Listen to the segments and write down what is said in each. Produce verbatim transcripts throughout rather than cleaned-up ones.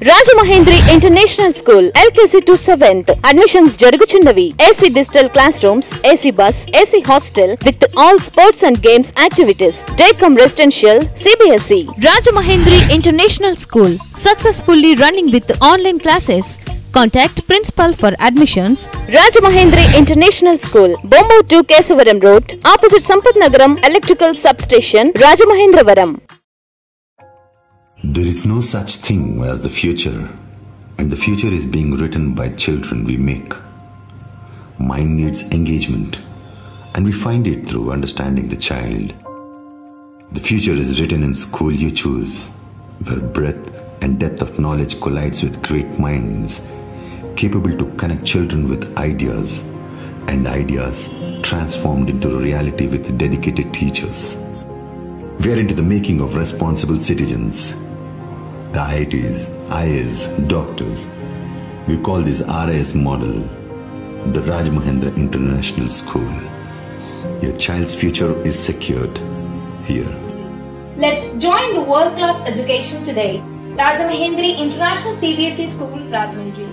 Rajamahendri International School L K C to seventh admissions jaruguchunnvi. A C digital classrooms, A C bus, A C hostel with all sports and games activities. Daycom residential, C B S E. Rajamahendri International School successfully running with online classes. Contact principal for admissions. Rajamahendri International School, Bombo to Kesavaram Road, opposite Sampath Nagaram Electrical Substation, Rajamahendravaram. There is no such thing as the future, and the future is being written by children we make. Mind needs engagement, and we find it through understanding the child. The future is written in school you choose, where breadth and depth of knowledge collides with great minds, capable to connect children with ideas, and ideas transformed into reality with dedicated teachers. We are into the making of responsible citizens. The I I Ts, I A S, doctors. We call this R I S model the Rajamahendra International School. Your child's future is secured here. Let's join the world-class education today. Rajamahendri International C B S E School, Rajahmundry.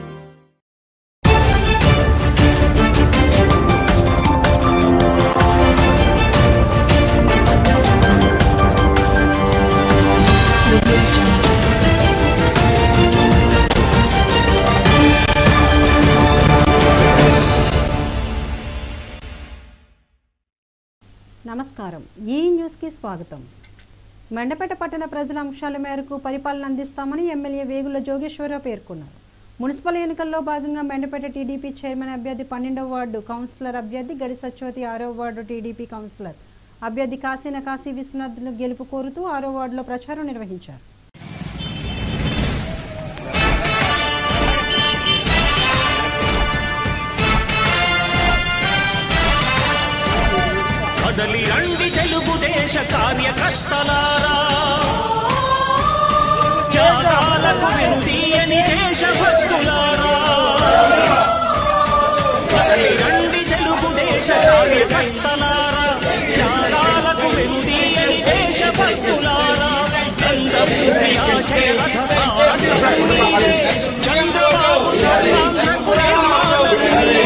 నమస్కారం ఈ news కి స్వాగతం. మెండపేట పట్టణ ప్రజల అంశాల మేరకు పరిపాలన అందిస్తామని ఎమ్మెల్యే వేగుల జోగేశ్వరరావు పేర్కొన్నారు. మున్సిపల్ ఎన్నికల్లో భాగంగా మెండపేట టీడీపీ చైర్మన్ అభ్యర్థి పన్నెండవ వార్డు కౌన్సిలర్ అభ్యర్థి గడి సత్యవతి ఆరవ వార్డు టీడీపీ కౌన్సిలర్ అభ్యర్థి కాశీన కాశీ విశ్వనాథ్ను గెలుపు కోరుతూ ఆరవ వార్డులో ప్రచారం నిర్వహించారు. కదలి రండి తెలుగుదేశ కార్యకర్తలారా, త్యాగాలకు వెనుదీయని దేశభక్తులారా. కదలి రండి తెలుగుదేశ కార్యకర్తలారా, త్యాగాలకు వెనుదీయని దేశభక్తులారా. నందమూరి ఆశయ రథ సారథి చంద్రబాబు స్వర్ణాంధ్రకు నిర్మాణం.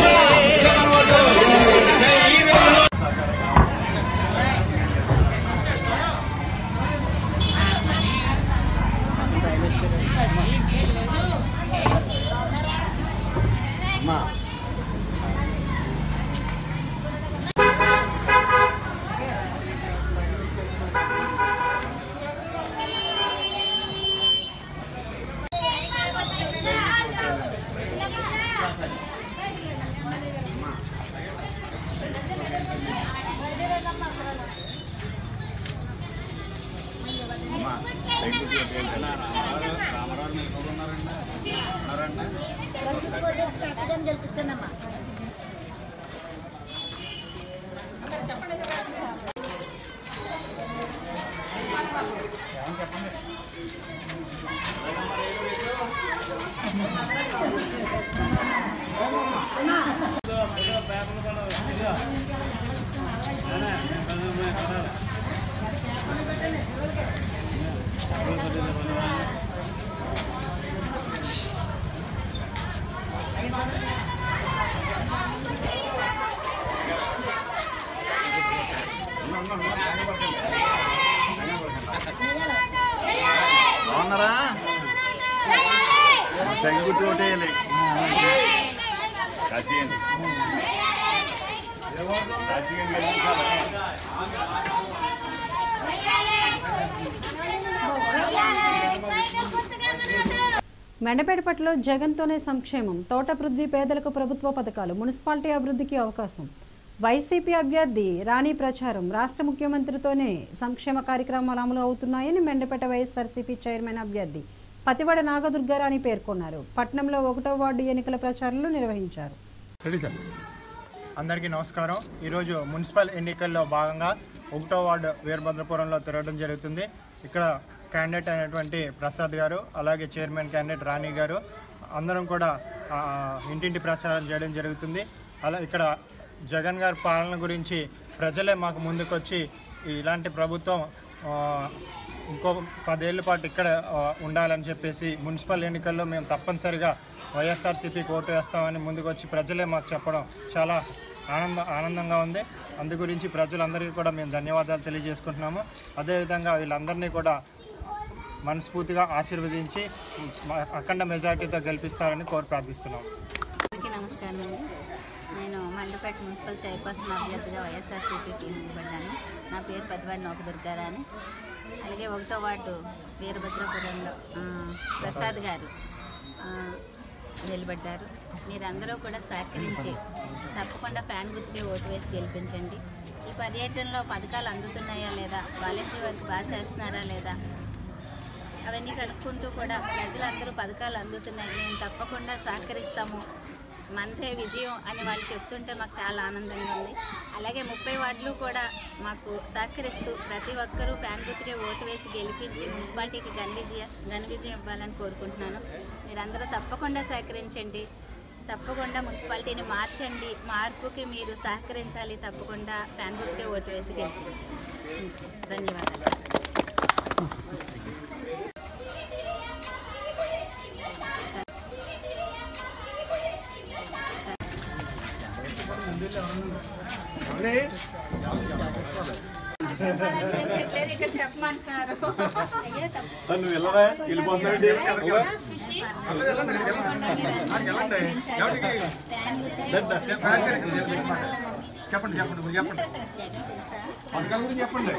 మెండపేటపట్లో జగన్తోనే సంక్షేమం, తోట అభివృద్ధి, పేదలకు ప్రభుత్వ పథకాలు, మున్సిపాలిటీ అభివృద్ధికి అవకాశం. వైసీపీ అభ్యర్థి రాణి ప్రచారం, రాష్ట్ర ముఖ్యమంత్రితోనే సంక్షేమ కార్యక్రమాలు అమలు అవుతున్నాయని మెండపేట వైఎస్ఆర్సీపీ చైర్మన్ అభ్యర్థి పతివడ నాగదుర్గారాణి పేర్కొన్నారు. పట్టణంలో ఒకటో వార్డు ఎన్నికల ప్రచారాలు నిర్వహించారు. అందరికీ నమస్కారం. ఈరోజు మున్సిపల్ ఎన్నికల్లో భాగంగా ఒకటో వార్డు వీరభద్రపురంలో తిరగడం జరుగుతుంది. ఇక్కడ క్యాండిడేట్ అయినటువంటి ప్రసాద్ గారు, అలాగే చైర్మన్ క్యాండిడేట్ రాణి గారు అందరం కూడా ఇంటింటి ప్రచారం చేయడం జరుగుతుంది. అలా ఇక్కడ జగన్ గారి పాలన గురించి ప్రజలే మాకు ముందుకొచ్చి ఇలాంటి ప్రభుత్వం ఇంకో పదేళ్ల పాటు ఇక్కడ ఉండాలని చెప్పేసి మున్సిపల్ ఎన్నికల్లో మేము తప్పనిసరిగా వైఎస్ఆర్సీపీకి ఓటు వేస్తామని ముందుకు వచ్చి ప్రజలే మాకు చెప్పడం చాలా ఆనంద ఆనందంగా ఉంది. అందు గురించి ప్రజలందరికీ కూడా మేము ధన్యవాదాలు తెలియజేసుకుంటున్నాము. అదేవిధంగా వీళ్ళందరినీ కూడా మనస్ఫూర్తిగా ఆశీర్వదించి అఖండ మెజార్టీతో గెలిపిస్తారని కోరి ప్రార్థిస్తున్నాము. నమస్కారం అండి. నేను మండపేట మున్సిపల్ చైర్పర్సన్ అభ్యర్థిగా వైఎస్ఆర్సీపీకి నిలబడ్డాను. నా పేరు పెద్దవాడి నోకదుర్గారాని. అలాగే ఒకటో వార్డు వీరభద్రపురంలో ప్రసాద్ గారు నిలబడ్డారు. మీరందరూ కూడా సహకరించి తప్పకుండా ఫ్యాన్ గుర్తుకే ఓటు వేసి గెలిపించండి. ఈ పర్యటనలో పథకాలు అందుతున్నాయా లేదా, వాలంటీర్ వర్క్ బాగా చేస్తున్నారా లేదా అవన్నీ కనుక్కుంటూ కూడా ప్రజలందరూ పథకాలు అందుతున్నాయి, మేము తప్పకుండా సహకరిస్తాము, మనదే విజయం అని వాళ్ళు చెప్తుంటే మాకు చాలా ఆనందంగా ఉంది. అలాగే ముప్పై వార్డులు కూడా మాకు సహకరిస్తూ ప్రతి ఒక్కరూ ఫ్యాన్ గుర్తుకే ఓటు వేసి గెలిపించి మున్సిపాలిటీకి ఘన విజయం ఘన విజయం ఇవ్వాలని కోరుకుంటున్నాను. మీరందరూ తప్పకుండా సహకరించండి, తప్పకుండా మున్సిపాలిటీని మార్చండి, మార్పుకి మీరు సహకరించాలి, తప్పకుండా ఫ్యాన్ గుర్తుకే ఓటు వేసి గెలిపించండి. ధన్యవాదాలు. ఇక్కడ చెప్పమంటున్నారు. నువ్వు వెళ్ళవా వెళ్ళిపోతాడు. చెప్పండి చెప్పండి చెప్పండి పథకాల గురించి చెప్పండి.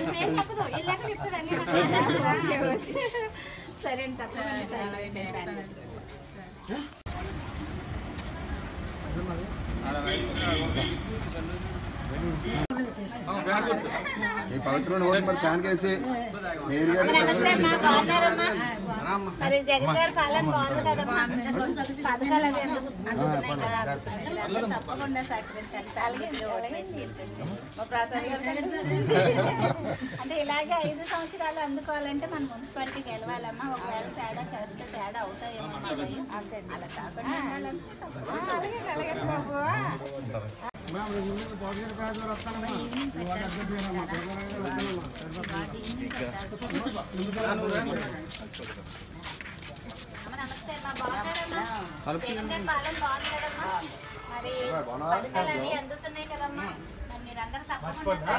సరే తప్పకుండా. ఈ పవిత్రమైన ఓటు మరి ఫ్యాన్ కేసి మరి జగన్ గారి పాలన బాగుంది కదమ్మా, పథకాలు అవి తప్పకుండా సహకరించాలి. అంటే ఇలాగే ఐదు సంవత్సరాలు అందుకోవాలంటే మన మున్సిపాలిటీ గెలవాలమ్మా. ఒకవేళ తేడా చేస్తే తేడా అవుతాయేమో, అలా కాకుండా నమస్తే అమ్మా, బాగున్నారమ్మా? జగన్ గారి పాలన బాగుంది కదమ్మా, మరి పథకాలన్నీ అందుతున్నాయి కదమ్మా, మరి మీరందరూ తప్పకుండా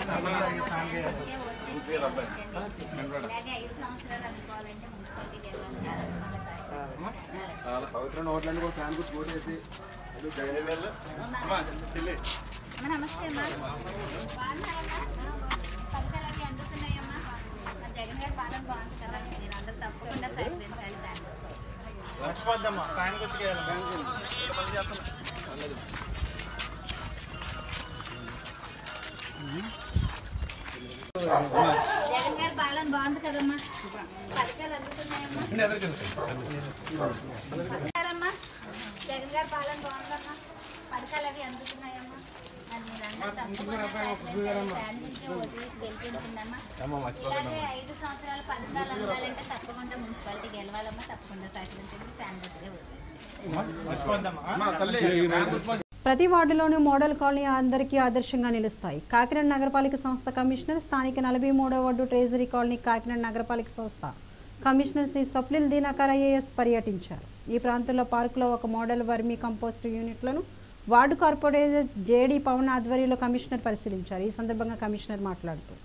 ఇలాగే ఐదు సంవత్సరాలు అందుకోవాలంటే మున్సిపాలిటీకి వెళ్ళాలి. పవిత్రమైన ఓట్లన్నీ కూడా ఫ్యాన్ గుర్తు ఓటేసి నమస్తే అమ్మా, బాగున్నారమ్మా? పథకాలన్నీ అందుతున్నాయమ్మా, జగన్ గారి పాలన బాగుంది కదా, మీరు అందరూ తప్పకుండా సహకరించాలి. దాన్ని జగన్ గారి పాలన బాగుంది కదమ్మా, పథకాలు అందుతున్నాయమ్మా. జగన్ గారి పాలన బాగుందమ్మా, పథకాలు అవి అందుతున్నాయమ్మా, మరి మీరందరూ తప్పకుండా ఫ్యాన్ గురించి ఓటు వేసి గెలిపించిందమ్మా. ఇలాగే ఐదు సంవత్సరాలు పథకాలు అందాలంటే తప్పకుండా మున్సిపాలిటీ గెలవాలమ్మా, తప్పకుండా సహకరించండి, ఫ్యాన్ గుర్తుగా ఓటు వేసి. ప్రతి వార్డులోనూ మోడల్ కాలనీ అందరికీ ఆదర్శంగా నిలుస్తాయి. కాకినాడ నగరపాలిక సంస్థ కమిషనర్ స్థానిక నలభై మూడో వార్డు ట్రెజరీ కాలనీ కాకినాడ నగరపాలిక సంస్థ కమిషనర్ శ్రీ స్వప్నిల్ దీనాకర్ ఐఏఎస్ పర్యటించారు. ఈ ప్రాంతంలో పార్కులో ఒక మోడల్ వర్మీ కంపోస్ట్ యూనిట్లను వార్డు కార్పొరేటర్ జేడీ పవన్ ఆధ్వర్యంలో కమిషనర్ పరిశీలించారు. ఈ సందర్భంగా కమిషనర్ మాట్లాడుతూ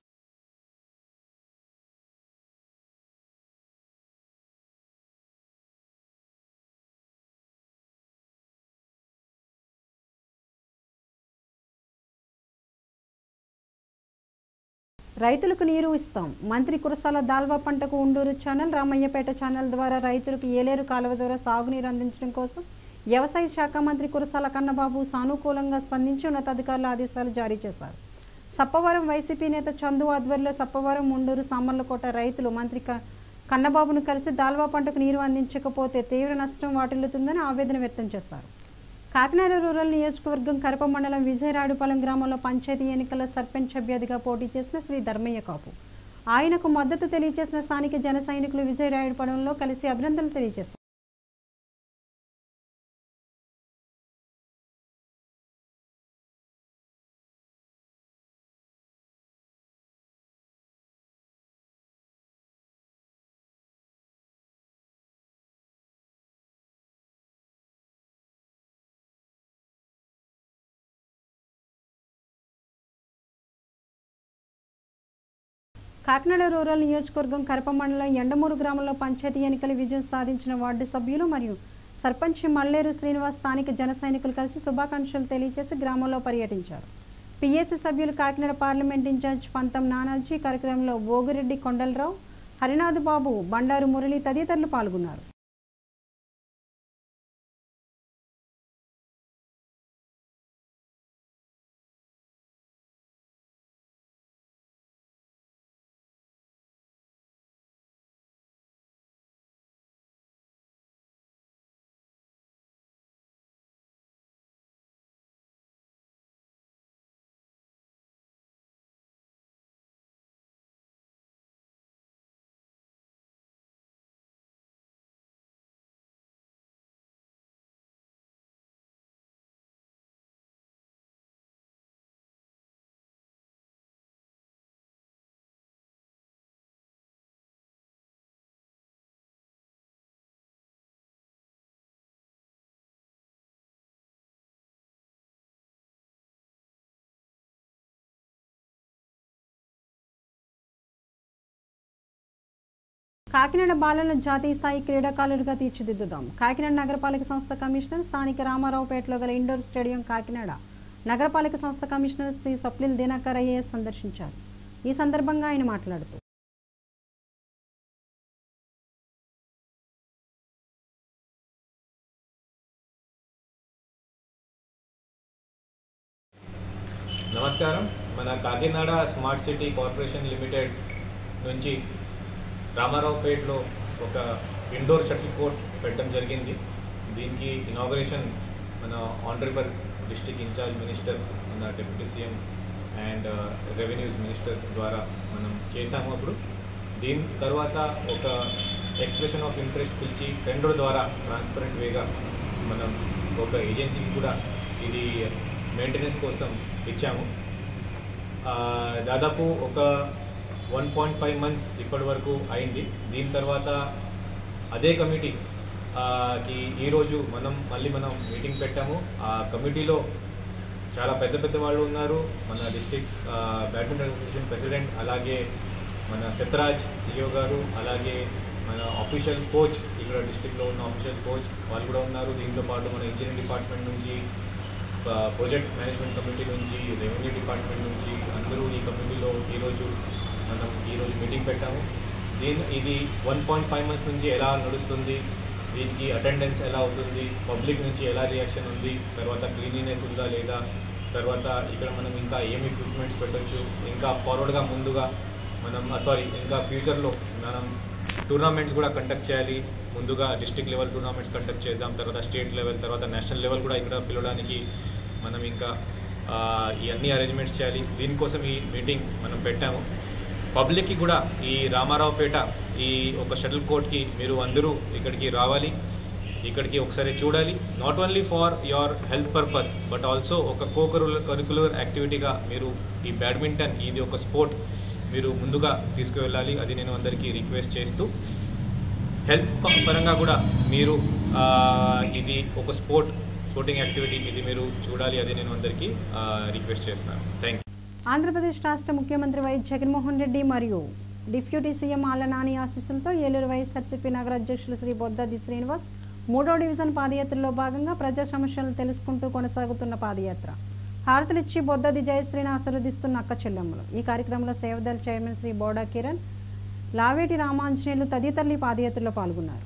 రైతులకు నీరు ఇస్తాం. మంత్రి కురసాల దాల్వా పంటకు ఉండూరు ఛానల్ రామయ్యపేట ఛానల్ ద్వారా రైతులకు ఏలేరు కాలువ ద్వారా సాగునీరు అందించడం కోసం వ్యవసాయ శాఖ మంత్రి కురసాల కన్నబాబు సానుకూలంగా స్పందించి ఉన్నతాధికారుల ఆదేశాలు జారీ చేశారు. సప్పవరం వైసీపీ నేత చందు ఆధ్వర్యంలో సప్పవరం ఉండూరు సామర్లకోట రైతులు మంత్రి కన్నబాబును కలిసి దాల్వా పంటకు నీరు అందించకపోతే తీవ్ర నష్టం వాటిల్లుతుందని ఆవేదన వ్యక్తం చేశారు. కాకినాడ రూరల్ నియోజకవర్గం కరప మండలం విజయరాడుపాలెం గ్రామంలో పంచాయతీ ఎన్నికల్లో సర్పంచ్ అభ్యర్థిగా పోటీ చేసిన శ్రీ ధర్మయ్య కాపు ఆయనకు మద్దతు తెలియజేసిన స్థానిక జన సైనికులు విజయరాడుపాలెంలో కలిసి అభినందనలు తెలియజేశారు. కాకినాడ రూరల్ నియోజకవర్గం కరప మండలం ఎండమూరు గ్రామంలో పంచాయతీ ఎన్నికల విజయం సాధించిన వార్డు సభ్యులు మరియు సర్పంచ్ మల్లేరు శ్రీనివాస్ స్థానిక జన సైనికులు కలిసి శుభాకాంక్షలు తెలియజేసి గ్రామంలో పర్యటించారు. పిఎస్సి సభ్యులు కాకినాడ పార్లమెంట్ ఇన్ఛార్జ్ పంతం నానాజీ, కార్యక్రమంలో ఓగిరెడ్డి కొండలరావు, హరినాథ్ బాబు, బండారు మురళి తదితరులు పాల్గొన్నారు. కాకినాడ బాలలను జాతీయ స్థాయి క్రీడాకారులుగా తీర్చిదిద్దుదాం. కాకినాడ నగరపాలక సంస్థ కమిషనర్ స్థానిక రామారావుపేటలో గల ఇండోర్ స్టేడియం కాకినాడ నగరపాలక సంస్థ కమిషనర్ శ్రీ స్వప్నిల్ దినకర్ ఐఏఎస్ సందర్శించారు. ఈ సందర్భంగా ఆయన మాట్లాడుతూ నమస్కారం. మన Kakinada smart city corporation limited నుంచి రామారావుపేటలో ఒక ఇండోర్ షటిల్ కోర్ట్ పెట్టడం జరిగింది. దీనికి ఇనాగరేషన్ మన ఆనరబుల్ డిస్ట్రిక్ట్ ఇన్ఛార్జ్ మినిస్టర్, మన deputy CM and revenues minister ద్వారా మనం చేసాము. అప్పుడు దీని తర్వాత ఒక ఎక్స్ప్రెషన్ ఆఫ్ ఇంట్రెస్ట్ పిలిచి టెండర్ ద్వారా ట్రాన్స్పరెంట్ వేగా మనం ఒక ఏజెన్సీకి కూడా ఇది మెయింటెనెన్స్ కోసం ఇచ్చాము. దాదాపు ఒక వన్ పాయింట్ ఫైవ్ మంత్స్ ఇప్పటి వరకు అయింది. దీని తర్వాత అదే కమిటీ కి ఈరోజు మనం మళ్ళీ మనం మీటింగ్ పెట్టాము. ఆ కమిటీలో చాలా పెద్ద పెద్ద వాళ్ళు ఉన్నారు. మన డిస్ట్రిక్ట్ బ్యాడ్మింటన్ అసోసియేషన్ ప్రెసిడెంట్, అలాగే మన సత్యరాజ్ సిఇఓ గారు, అలాగే మన ఆఫీషియల్ కోచ్, ఇక్కడ డిస్ట్రిక్ట్లో ఉన్న ఆఫీషియల్ కోచ్ వాళ్ళు కూడా ఉన్నారు. దీంతో పాటు మన ఇంజనీరింగ్ డిపార్ట్మెంట్ నుంచి, ప్రాజెక్ట్ మేనేజ్మెంట్ కమిటీ నుంచి, రెవెన్యూ డిపార్ట్మెంట్ నుంచి అందరూ ఈ కమిటీలో ఈరోజు మనం ఈరోజు మీటింగ్ పెట్టాము. దీని ఇది వన్ పాయింట్ ఫైవ్ మంత్స్ నుంచి ఎలా నడుస్తుంది, దీనికి అటెండెన్స్ ఎలా అవుతుంది, పబ్లిక్ నుంచి ఎలా రియాక్షన్ ఉంది, తర్వాత క్లీనినెస్ ఉందా లేదా, తర్వాత ఇక్కడ మనం ఇంకా ఏమి ఎక్విప్మెంట్స్ పెట్టవచ్చు, ఇంకా ఫార్వర్డ్గా ముందుగా మనం సారీ ఇంకా ఫ్యూచర్లో మనం టూర్నమెంట్స్ కూడా కండక్ట్ చేయాలి. ముందుగా డిస్ట్రిక్ట్ లెవెల్ టూర్నమెంట్స్ కండక్ట్ చేద్దాం, తర్వాత స్టేట్ లెవెల్, తర్వాత నేషనల్ లెవెల్ కూడా ఇక్కడ పిలవడానికి మనం ఇంకా ఈ అన్ని అరేంజ్మెంట్స్ చేయాలి. దీనికోసం ఈ మీటింగ్ మనం పెట్టాము. పబ్లిక్కి కూడా ఈ రామారావుపేట ఈ ఒక షటిల్ కోర్ట్కి మీరు అందరూ ఇక్కడికి రావాలి, ఇక్కడికి ఒకసారి చూడాలి. Not only for your health purpose but also ఒక కో కరికులర్ యాక్టివిటీగా మీరు ఈ బ్యాడ్మింటన్ ఇది ఒక స్పోర్ట్ మీరు ముందుగా తీసుకువెళ్ళాలి. అది నేను అందరికీ రిక్వెస్ట్ చేస్తూ, హెల్త్ పరంగా కూడా మీరు ఇది ఒక స్పోర్ట్ స్పోర్టింగ్ యాక్టివిటీ ఇది మీరు చూడాలి, అది నేను అందరికీ రిక్వెస్ట్ చేస్తున్నాను. Thank you. ఆంధ్రప్రదేశ్ రాష్ట్ర ముఖ్యమంత్రి వైఎస్ జగన్మోహన్ రెడ్డి మరియు డిప్యూటీ సీఎం ఆళ్ల నాని ఆశీస్సులతో ఏలూరు వైఎస్ఆర్సీపీ నగర అధ్యక్షులు శ్రీ బొద్దాది శ్రీనివాస్ మూడో డివిజన్ పాదయాత్రలో భాగంగా ప్రజా సమస్యలను తెలుసుకుంటూ కొనసాగుతున్న పాదయాత్ర. హారతులిచ్చి బొద్దాది జయశ్రీని ఆశీర్వదిస్తున్న అక్క చెల్లెమ్మలు. ఈ కార్యక్రమంలో సేవదళ చైర్మన్ శ్రీ బోడా కిరణ్, లావేటి రామాంజనేయులు తదితరులు ఈ పాదయాత్రలో పాల్గొన్నారు.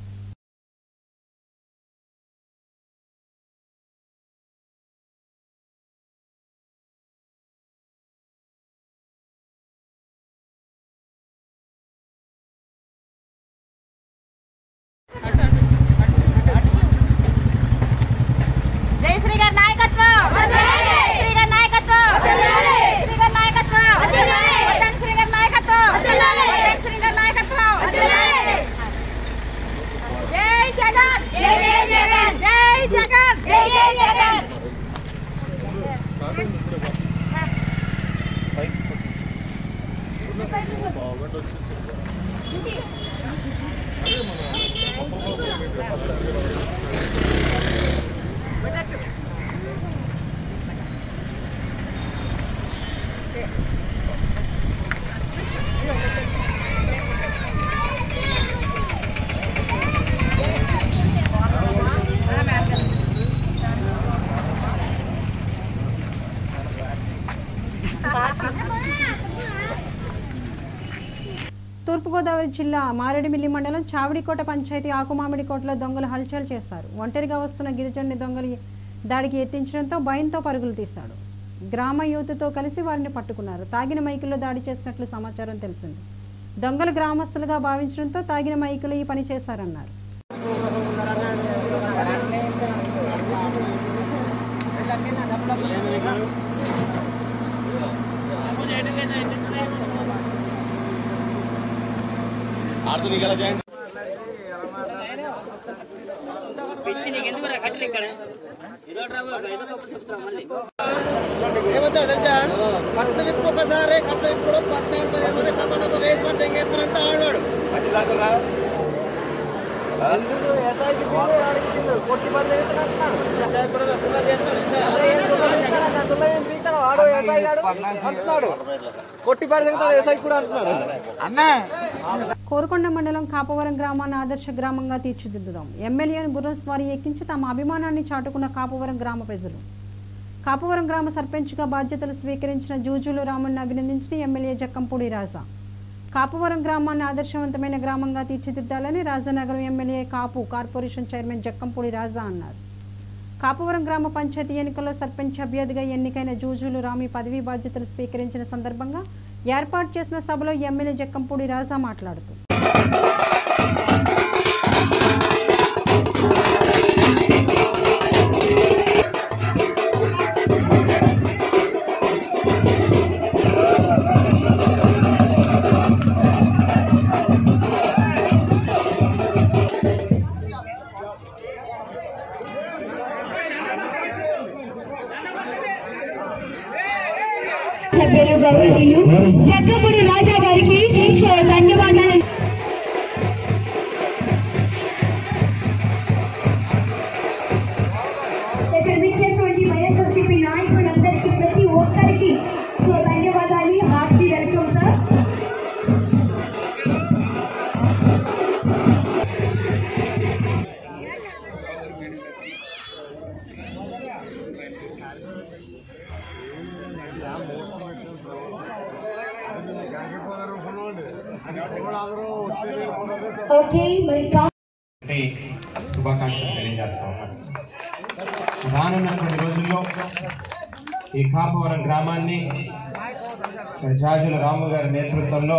Okay. తూర్పుగోదావరి జిల్లా మారేడుమిల్లి మండలం చావిడికోట పంచాయతీ ఆకుమామిడికోటలో దొంగలు హల్చల్ చేస్తారు. ఒంటరిగా వస్తున్న గిరిజనుని దొంగలు దాడికి ఎత్తించడంతో భయంతో పరుగులు తీశాడు. గ్రామ యూత్తో కలిసి వారిని పట్టుకున్నారు. తాగిన మైకుల్లో దాడి చేసినట్లు సమాచారం తెలిసింది. దొంగలు గ్రామస్తులుగా భావించడంతో తాగిన మైకులు ఈ పని చేశారన్నారు. ఏమవుతా తెలుసా కట్లు విప్పు ఒకసారి కట్లు ఇప్పుడు పద్నాలుగు పదిహేను మంది టప టప వేసి పడితే ఇంకెత్తునంతా ఆడాడు కోరుకొండ మండలం కాపవరం గ్రామాన్ని ఆదర్శ గ్రామంగా తీర్చిదిద్దుదాం. ఎమ్మెల్యేను బుర్రస్వారీ ఎక్కించి తమ అభిమానాన్ని చాటుకున్న కాపవరం గ్రామ ప్రజలు. కాపవరం గ్రామ సర్పంచ్గా బాధ్యతలు స్వీకరించిన జూజులు రాముడిని అభినందించిన ఎమ్మెల్యే జక్కంపూడి రాజా. కాపవరం గ్రామాన్ని ఆదర్శవంతమైన గ్రామంగా తీర్చిదిద్దాలని Rajanagaram MLA Kapu corporation chairman Jakkampudi Raja అన్నారు. కాపవరం గ్రామ పంచాయతీ ఎన్నికల్లో సర్పంచ్ అభ్యర్థిగా ఎన్నికైన జూజులు రామి పదవీ బాధ్యతలు స్వీకరించిన సందర్భంగా ఏర్పాటు చేసిన సభలో ఎమ్మెల్యే జక్కంపూడి రాజా మాట్లాడుతూ జగ్గపూడి రాజా గారికి ధన్యవాదాలు. ఇక్కడ ఇచ్చేటువంటి వైఎస్ఆర్సీపీ నాయకులందరికీ ప్రతి ఒక్కరికి సో ధన్యవాదాలు. Hearty welcome sir. శుభాకాంక్షలు తెలియజేస్తా ఉన్నాను. రానున్నటువంటి రోజుల్లో ఈ కాపవరం గ్రామాన్ని జాజుల రాము గారి నేతృత్వంలో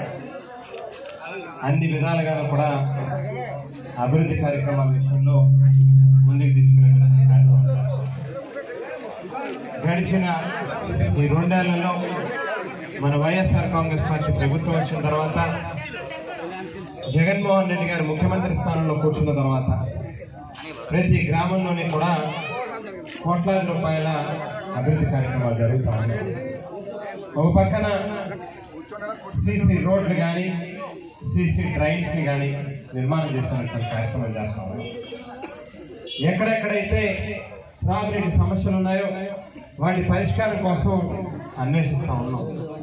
అన్ని విధాలుగా కూడా అభివృద్ధి కార్యక్రమాల విషయంలో ముందుకు తీసుకునే గడిచిన ఈ రెండేళ్లలో మన వైఎస్ఆర్ కాంగ్రెస్ పార్టీ ప్రభుత్వం వచ్చిన తర్వాత జగన్మోహన్ రెడ్డి గారు ముఖ్యమంత్రి స్థానంలో కూర్చున్న తర్వాత ప్రతి గ్రామంలోని కూడా కోట్లాది రూపాయల అభివృద్ధి కార్యక్రమాలు జరుగుతూ ఉన్నాయి. ఒక పక్కన సీసీ రోడ్లు కానీ సీసీ డ్రైన్స్ని కానీ నిర్మాణం చేసినటువంటి కార్యక్రమాలు చేస్తూ ఉన్నాయి. ఎక్కడెక్కడైతే త్రాగునీటి సమస్యలు ఉన్నాయో వాటి పరిష్కారం కోసం అన్వేషిస్తూ ఉన్నాం.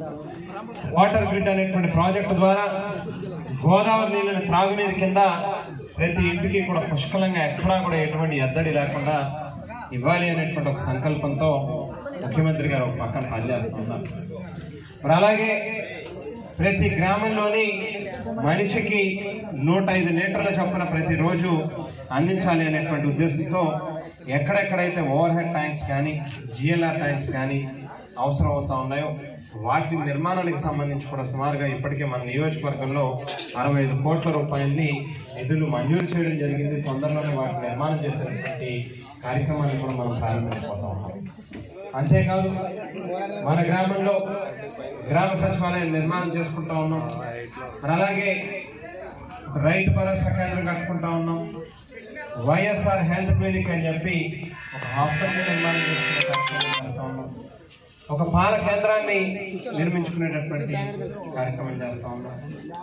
వాటర్ గ్రిడ్ అనేటువంటి ప్రాజెక్టు ద్వారా గోదావరి నీళ్ళని త్రాగునీరు కింద ప్రతి ఇంటికి కూడా పుష్కలంగా ఎక్కడా కూడా ఎటువంటి ఎద్దడి లేకుండా ఇవ్వాలి అనేటువంటి ఒక సంకల్పంతో ముఖ్యమంత్రి గారు ఒక పక్కన పనిచేస్తూ ఉన్నారు. మరి అలాగే ప్రతి గ్రామంలోని మనిషికి నూట ఐదు లీటర్ల చొప్పున ప్రతిరోజు అందించాలి అనేటువంటి ఉద్దేశంతో ఎక్కడెక్కడైతే ఓవర్ హెడ్ ట్యాంక్స్ కానీ జిఎల్ఆర్ ట్యాంక్స్ కానీ అవసరం అవుతా ఉన్నాయో వాటి నిర్మాణానికి సంబంధించి కూడా సుమారుగా ఇప్పటికే మన నియోజకవర్గంలో అరవై ఐదు కోట్ల రూపాయలని నిధులు మంజూరు చేయడం జరిగింది. తొందరలోనే వాటి నిర్మాణం చేసేటువంటి కార్యక్రమాన్ని కూడా మనం ప్రారంభించబోతా ఉన్నాం. అంతేకాదు మన గ్రామంలో గ్రామ సచివాలయం నిర్మాణం చేసుకుంటా ఉన్నాం. మరి అలాగే రైతు భరోసా కేంద్రం కట్టుకుంటా ఉన్నాం. వైఎస్ఆర్ హెల్త్ క్లినిక్ అని చెప్పి ఒక హాస్పిటల్ నిర్మాణం చేసుకునే కార్యక్రమం చేస్తా ఉన్నాం. ఒక పాల కేంద్రాన్ని నిర్మించుకునేటటువంటి కార్యక్రమం చేస్తా ఉన్నాం.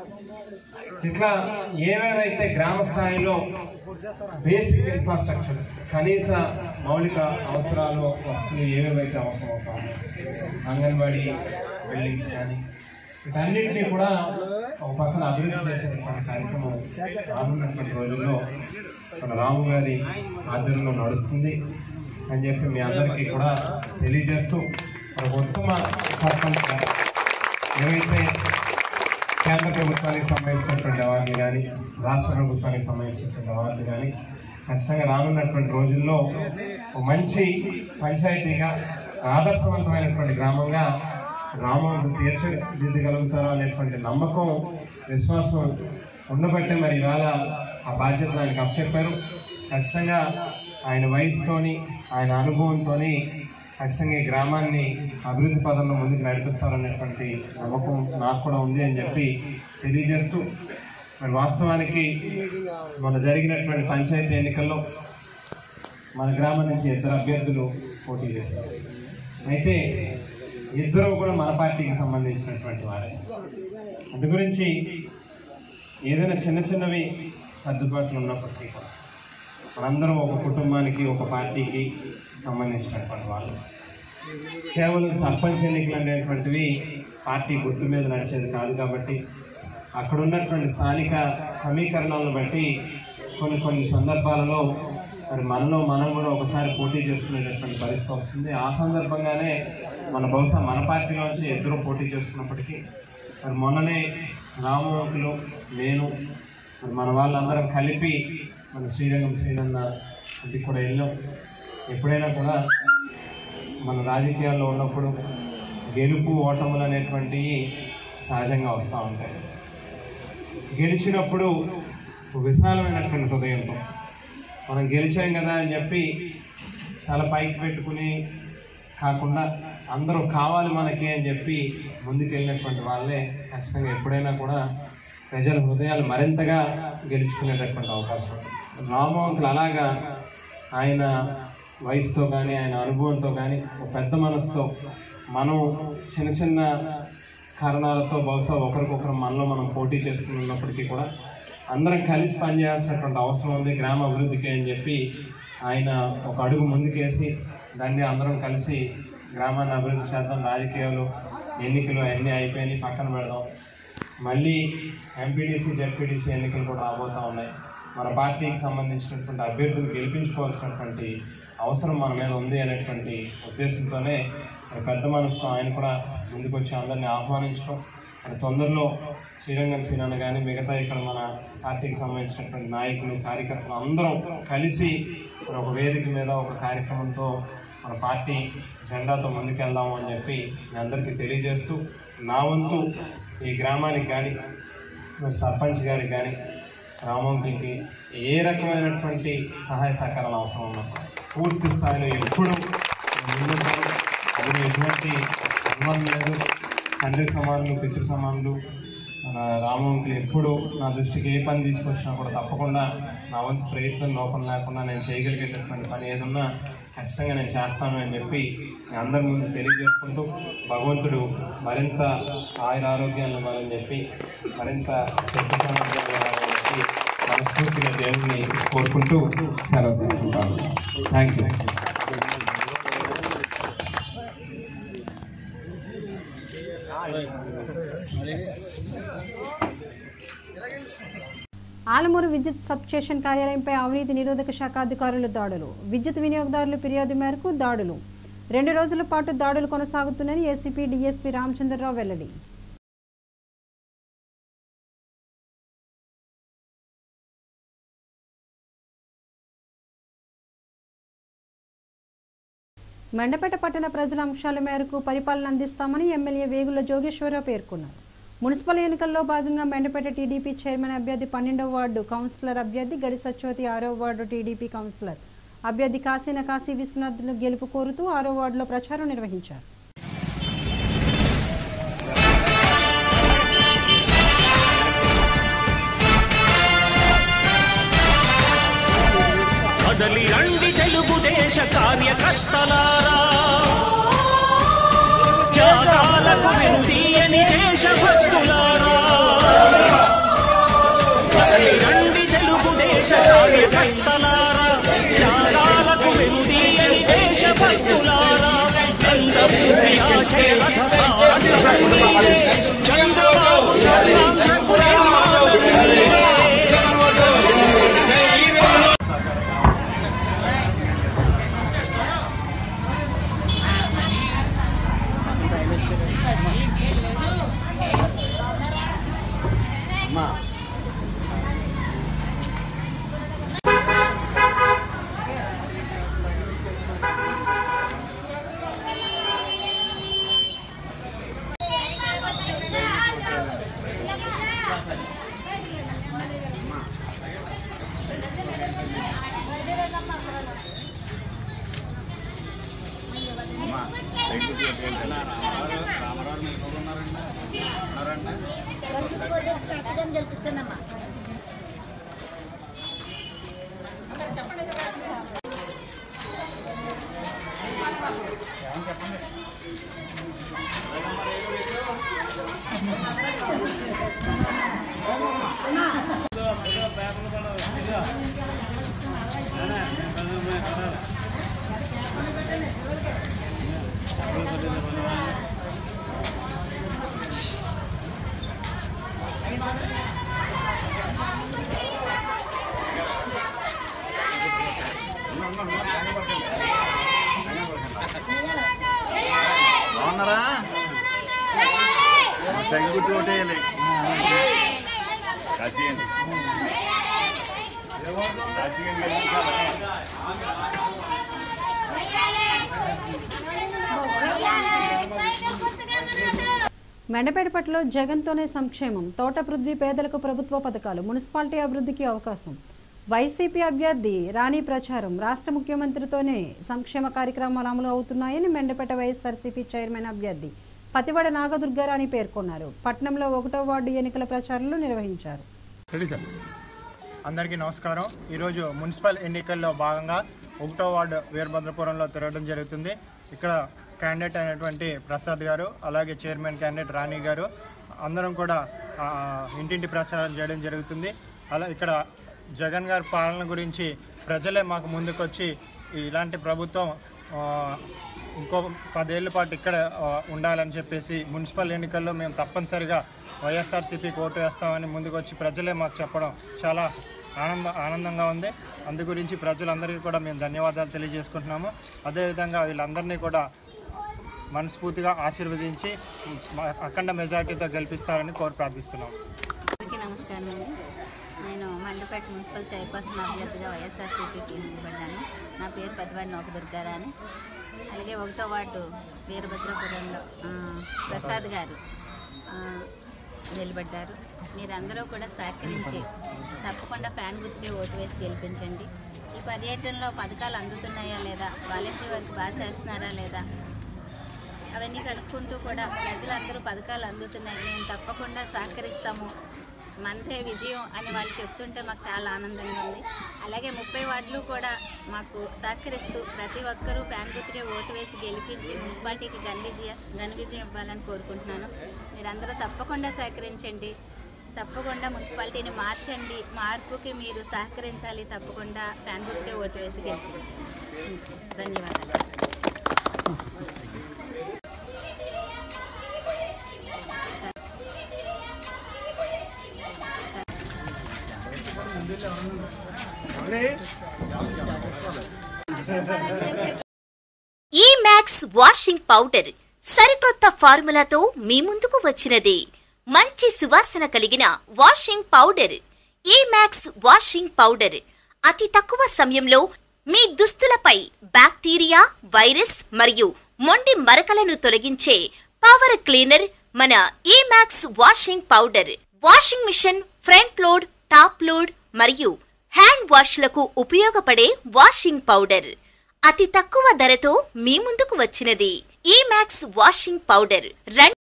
ఇట్లా ఏవేవైతే గ్రామ స్థాయిలో బేసిక్ ఇన్ఫ్రాస్ట్రక్చర్ కనీస మౌలిక అవసరాలు వస్తువులు ఏవేవైతే అవసరం అవుతా ఉన్నాయి, అంగన్వాడీ బిల్డింగ్స్ కానీ వీటన్నింటినీ కూడా ఒక పక్కన అభివృద్ధి చేసేటువంటి కార్యక్రమం రానున్నటువంటి రోజుల్లో మన రాము గారి ఆధ్వర్యంలో నడుస్తుంది అని చెప్పి మీ అందరికీ కూడా తెలియజేస్తూ ఉత్తమ సర్పంచ్ ఏవైతే కేంద్ర ప్రభుత్వానికి సంబంధించినటువంటి అవార్డులు కానీ రాష్ట్ర ప్రభుత్వానికి సంబంధించినటువంటి అవార్డులు కానీ ఖచ్చితంగా రానున్నటువంటి రోజుల్లో మంచి పంచాయతీగా ఆదర్శవంతమైనటువంటి గ్రామంగా గ్రామం తీర్చిదిద్దగలుగుతారో అనేటువంటి నమ్మకం విశ్వాసం ఉండబట్టే మరి ఇవాళ ఆ బాధ్యత ఆయనకు అప్పచెప్పారు. ఖచ్చితంగా ఆయన వయసుతోని ఆయన అనుభవంతో ఖచ్చితంగా ఈ గ్రామాన్ని అభివృద్ధి పదంలో ముందుకు నడిపిస్తారనేటువంటి నమ్మకం నాకు కూడా ఉంది అని చెప్పి తెలియజేస్తూ, మరి వాస్తవానికి మన జరిగినటువంటి పంచాయతీ ఎన్నికల్లో మన గ్రామం నుంచి ఇద్దరు అభ్యర్థులు పోటీ చేశారు. అయితే ఇద్దరు కూడా మన పార్టీకి సంబంధించినటువంటి వారే. అందు గురించి ఏదైనా చిన్న చిన్నవి సర్దుబాట్లు ఉన్నప్పటికీ కూడా మనందరం ఒక కుటుంబానికి ఒక పార్టీకి సంబంధించినటువంటి వాళ్ళు. కేవలం సర్పంచ్ ఎన్నికలు అనేటువంటివి పార్టీ గుర్తు మీద నడిచేది కాదు కాబట్టి అక్కడ ఉన్నటువంటి స్థానిక సమీకరణాలను బట్టి కొన్ని కొన్ని సందర్భాలలో మరి మనలో మనం కూడా ఒకసారి పోటీ చేసుకునేటటువంటి పరిస్థితి వస్తుంది. ఆ సందర్భంగానే మన బహుశా మన పార్టీలోంచి ఇద్దరు పోటీ చేసుకున్నప్పటికీ మరి మొన్ననే రామవంతులు నేను మరి మన వాళ్ళందరం కలిపి మన శ్రీరంగం శ్రీనన్న అది కూడా వెళ్ళాం. ఎప్పుడైనా కూడా మన రాజకీయాల్లో ఉన్నప్పుడు గెలుపు ఓటములు అనేటువంటివి సహజంగా వస్తూ ఉంటాయి. గెలిచినప్పుడు విశాలమైనటువంటి హృదయంతో మనం గెలిచాం కదా అని చెప్పి తల పైకి పెట్టుకుని కాకుండా అందరూ కావాలి మనకి అని చెప్పి ముందుకెళ్ళినటువంటి వాళ్ళే ఖచ్చితంగా ఎప్పుడైనా కూడా ప్రజల హృదయాలు మరింతగా గెలుచుకునేటటువంటి అవకాశం. రామవంతులు అలాగా ఆయన వయసుతో కానీ ఆయన అనుభవంతో కానీ ఒక పెద్ద మనసుతో మనం చిన్న చిన్న కారణాలతో బహుశా ఒకరికొకరు మనలో మనం పోటీ చేసుకున్నప్పటికీ కూడా అందరం కలిసి పనిచేయాల్సినటువంటి అవసరం ఉంది గ్రామ అభివృద్ధికి అని చెప్పి ఆయన ఒక అడుగు ముందుకేసి దాన్ని అందరం కలిసి గ్రామాన్ని అభివృద్ధి చేద్దాం, రాజకీయాలు ఎన్నికలు అన్నీ అయిపోయి పక్కన పెడదాం, మళ్ళీ ఎంపీటీసీ జెడ్పీటీసీ ఎన్నికలు కూడా రాబోతూ ఉన్నాయి, మన పార్టీకి సంబంధించినటువంటి అభ్యర్థులు గెలిపించుకోవాల్సినటువంటి అవసరం మన మీద ఉంది అనేటువంటి ఉద్దేశంతోనే పెద్ద మనసుతో ఆయన కూడా ముందుకు వచ్చి అందరినీ ఆహ్వానించడం, మరి తొందరలో శ్రీరంగం శ్రీనన్న కానీ మిగతా ఇక్కడ మన పార్టీకి సంబంధించినటువంటి నాయకులు కార్యకర్తలు అందరం కలిసి ఒక వేదిక మీద ఒక కార్యక్రమంతో మన పార్టీ జెండాతో ముందుకెళ్దాము అని చెప్పి మీ అందరికీ తెలియజేస్తూ, నా వంతు ఈ గ్రామానికి కానీ మరి సర్పంచ్ గారికి కానీ రామవంతులకి ఏ రకమైనటువంటి సహాయ సహకారాలు అవసరం ఉన్నా పూర్తి స్థాయిలో ఎప్పుడు ముందుంటారు. అది ఎటువంటి అనుమానం లేదు. తండ్రి సమానులు పితృ సమానులు మన రామవంతులు ఎప్పుడు నా దృష్టికి ఏ పని తీసుకొచ్చినా కూడా తప్పకుండా నా వంతు ప్రయత్నం లోపం లేకుండా నేను చేయగలిగేటటువంటి పని ఏదన్నా ఖచ్చితంగా నేను చేస్తాను అని చెప్పి నేను అందరి ముందు తెలియజేసుకుంటూ, భగవంతుడు మరింత ఆయుర ఆరోగ్యాలు ఇవ్వాలని చెప్పి మరింత శక్తి సామర్థ్యాలు ఇవ్వాలని చెప్పి మనస్ఫూర్తిగా దేవుడిని కోరుకుంటూ సెలవు తీసుకుంటాను. Thank you. ఆలమూరు విద్యుత్ సబ్ స్టేషన్ కార్యాలయంపై అవినీతి నిరోధక శాఖ అధికారుల దాడులు. విద్యుత్ వినియోగదారుల ఫిర్యాదు మేరకు దాడులు. రెండు రోజుల పాటు దాడులు కొనసాగుతున్నాయని ఏసీపీ డీఎస్పీ రామచంద్రరావు వెల్లడి. మండపేట పట్టణ ప్రజల అంశాల మేరకు పరిపాలన అందిస్తామని ఎమ్మెల్యే వేగుల జోగేశ్వరరావు పేర్కొన్నారు. మున్సిపల్ ఎన్నికల్లో భాగంగా మెండపేట టీడీపీ చైర్మన్ అభ్యర్థి పన్నెండవ వార్డు కౌన్సిలర్ అభ్యర్థి గడి సత్యవతి ఆరవ వార్డు టీడీపీ కౌన్సిలర్ అభ్యర్థి కాశీన కాశీ విశ్వనాథ్ను గెలుపు కోరుతూ ఆరో వార్డులో ప్రచారం నిర్వహించారు. కదలి రండి తెలుగుదేశ కార్యకర్తలారా, త్యాగాలకు వెనుదీయని దేశభక్తులారా, కదలి రండి తెలుగుదేశ కార్యకర్తలారా, త్యాగాలకు వెనుదీయని దేశభక్తులారా, మెండపేటపట్లో జగన్తోనే సంక్షేమం, తోట పృథ్వీ పేదలకు ప్రభుత్వ పథకాలు, మున్సిపాలిటీ అభివృద్ధికి అవకాశం. వైసీపీ అభ్యర్థి రాణి ప్రచారం, రాష్ట్ర ముఖ్యమంత్రితోనే సంక్షేమ కార్యక్రమాలు అమలు అవుతున్నాయని మెండపేట వైఎస్ఆర్సీపీ చైర్మన్ అభ్యర్థి పతివడ నాగదుర్గారాణి పేర్కొన్నారు. పట్టణంలో ఒకటో వార్డు ఎన్నికల ప్రచారాలు నిర్వహించారు. అందరికీ నమస్కారం. ఈరోజు మున్సిపల్ ఎన్నికల్లో భాగంగా ఒకటో వార్డు వీరభద్రపురంలో తిరగడం జరుగుతుంది. ఇక్కడ క్యాండిడేట్ అయినటువంటి ప్రసాద్ గారు, అలాగే చైర్మన్ క్యాండిడేట్ రాణి గారు అందరం కూడా ఇంటింటి ప్రచారం చేయడం జరుగుతుంది. అలా ఇక్కడ జగన్ గారి పాలన గురించి ప్రజలే మాకు ముందుకొచ్చి ఇలాంటి ప్రభుత్వం ఇంకో పదేళ్ల పాటు ఇక్కడ ఉండాలని చెప్పేసి మున్సిపల్ ఎన్నికల్లో మేము తప్పనిసరిగా వైఎస్ఆర్సీపీకి ఓటు వేస్తామని ముందుకొచ్చి ప్రజలే మాకు చెప్పడం చాలా ఆనంద ఆనందంగా ఉంది. అందు గురించి ప్రజలందరికీ కూడా మేము ధన్యవాదాలు తెలియజేసుకుంటున్నాము. అదేవిధంగా వీళ్ళందరినీ కూడా మనస్ఫూర్తిగా ఆశీర్వదించి అఖండ మెజార్టీతో గెలిపిస్తారని కోరి ప్రార్థిస్తున్నాము. నమస్కారం అండి. నేను మండపేట మున్సిపల్ చైర్పర్సన్ అభ్యర్థిగా వైఎస్ఆర్సీపీకి నిలబడ్డాను. నా పేరు పతివడ నాగదుర్గారాణి. అలాగే ఒకటో వార్డు వీరభద్రపురంలో ప్రసాద్ గారు నిలబడ్డారు. మీరందరూ కూడా సహకరించి తప్పకుండా ఫ్యాన్ గుర్తుకే ఓటు వేసి గెలిపించండి. ఈ పర్యటనలో పథకాలు అందుతున్నాయా లేదా, వాలంటీర్ వర్క్ బాగా చేస్తున్నారా లేదా, అవన్నీ కనుక్కుంటూ కూడా ప్రజలందరూ పథకాలు అందుతున్నాయి, మేము తప్పకుండా సహకరిస్తాము, మనదే విజయం అని వాళ్ళు చెప్తుంటే మాకు చాలా ఆనందంగా ఉంది. అలాగే ముప్పై వార్డులు కూడా మాకు సహకరిస్తూ ప్రతి ఒక్కరూ ఫ్యాన్ గుర్తుకే ఓటు వేసి గెలిపించి మున్సిపాలిటీకి ఘన విజయ ఘన విజయం ఇవ్వాలని కోరుకుంటున్నాను. మీరందరూ తప్పకుండా సహకరించండి, తప్పకుండా మున్సిపాలిటీని మార్చండి, మార్పుకి మీరు సహకరించాలి, తప్పకుండా ఫ్యాన్ గుర్తుకే ఓటు వేసి గెలిపించండి. ధన్యవాదాలు. ఈ మ్యాక్స్ వాషింగ్ పౌడర్ సరికొత్త ఫార్ములాతో మీ ముందుకు వచ్చినది. మంచి సువాసన కలిగిన వాషింగ్ పౌడర్. ఈ మ్యాక్స్ వాషింగ్ పౌడర్ అతి తక్కువ సమయంలో మీ దుస్తులపై బ్యాక్టీరియా, వైరస్ మరియు మొండి మరకలను తొలగించే పవర్ క్లీనర్ మన ఈ max washing powder. Washing machine, front load, top load మరియు హ్యాండ్ వాష్లకు ఉపయోగపడే వాషింగ్ పౌడర్. అతి తక్కువ ధరతో మీ ముందుకు వచ్చినది ఈ మ్యాక్స్ వాషింగ్ పౌడర్.